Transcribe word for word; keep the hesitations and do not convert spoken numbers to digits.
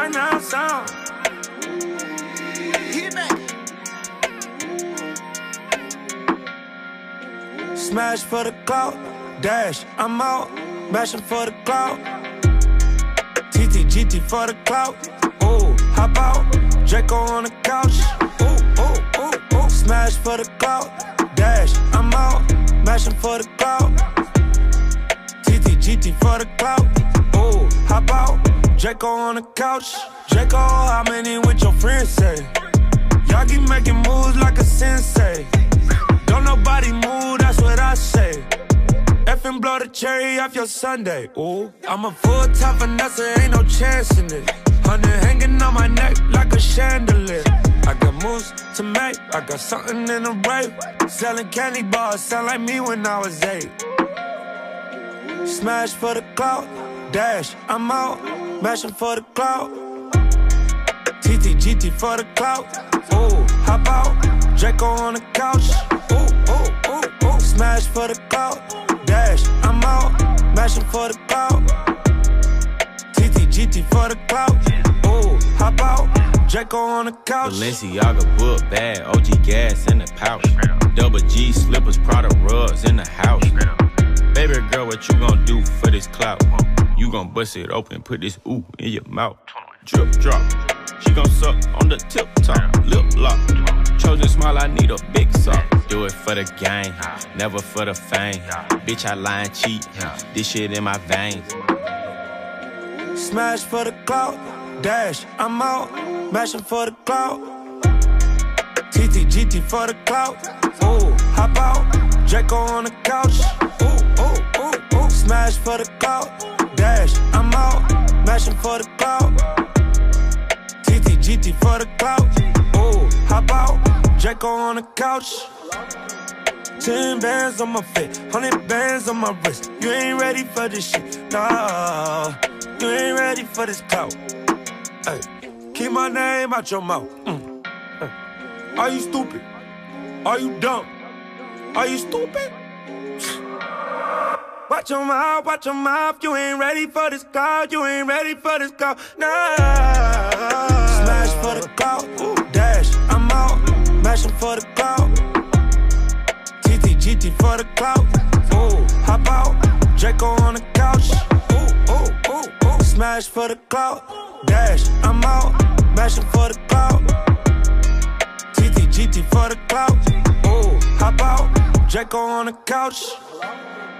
now sound. Hit me. Smash for the clout, dash, I'm out. Mashing for the clout. T T G T for the clout. Ooh, hop out. Draco on the couch. Ooh, ooh, ooh, ooh. Smash for the clout, dash, I'm out. Mashing for the clout. T T G T for the clout. Ooh, hop out. Draco on the couch. Draco, how many with your friends say? Y'all keep making moves like a sensei. Don't nobody move, that's what I say. Effing blow the cherry off your Sunday. Ooh, I'm a full-time finesse, ain't no chance in it. Honey hanging on my neck like a chandelier. I got moves to make, I got something in the rape. Selling candy bars, sound like me when I was eight. Smash for the clout, dash, I'm out. Mashing for the clout. T T G T for the clout. Ooh, hop out. Draco on the couch. Ooh, ooh, ooh, ooh. Smash for the clout, dash, I'm out. Mashing for the clout. T T G T for the clout. Ooh, hop out. Draco on the couch. Balenciaga book bag, O G gas in the pouch. Double G slippers, Prada rugs in the house. Baby girl, what you gon' do for this clout? You gon' bust it open, put this ooh in your mouth. Drip drop, she gon' suck on the tip top. Lip lock, chosen smile, I need a big sock. Do it for the gang, never for the fame. Bitch, I lie and cheat, this shit in my veins. Smash for the clout, dash, I'm out. Mashing for the clout. T T G T for the clout. Ooh, hop out. Draco on the couch. Ooh, ooh, ooh, ooh. Smash for the clout, dash, I'm out. Mashing for the clout. T T G T for the clout. Ooh, hop out. Draco on the couch. Ten bands on my fit, hundred bands on my wrist. You ain't ready for this shit, nah. You ain't ready for this clout. Ay, keep my name out your mouth. Mm. Ay. Are you stupid? Are you dumb? Are you stupid? Watch your mouth, watch your mouth. You ain't ready for this clout. You ain't ready for this clout, nah. Smash for the clout, dash, I'm out. Mashing for the clout. T T G T for the clout. Ooh, hop out. Draco on the couch. Ooh, ooh, ooh, ooh. Smash for the clout, dash, I'm out. Mashing for the clout. T T G T for the clout. Ooh, hop out. Draco on the couch.